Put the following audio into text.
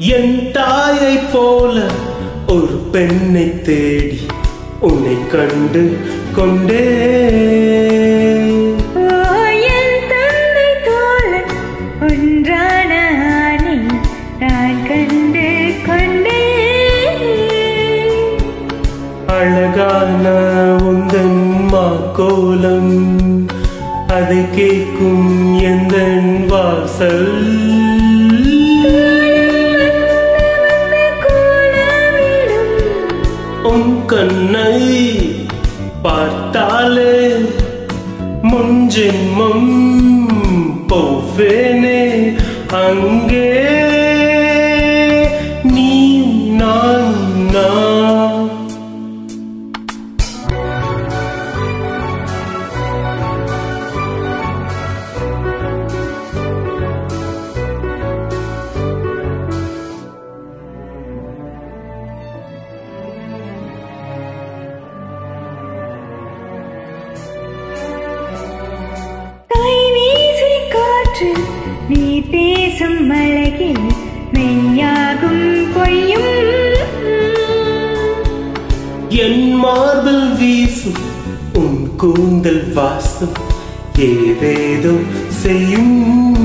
என் தாயை போல ஒரு பெண்ணை தேடி உன்னை கண்டு கொண்டே என் தந்தை போல ஒன்றான ஆணை நான் கண்டு கொண்டே அழகான உந்தன் மாக்கோலம் அதை கேட்கும் எந்த வாசல் உன் கண்ணை பார்த்தாலே முன்ஜென்மம் போவேனே அங்கே நீ நான் நான் நீ பேசும் அழகில் மெய்யாகும் பொய்யும் என் மார்பில் வீசும் உன் கூந்தல் வாசம் ஏதேதோ செய்யும்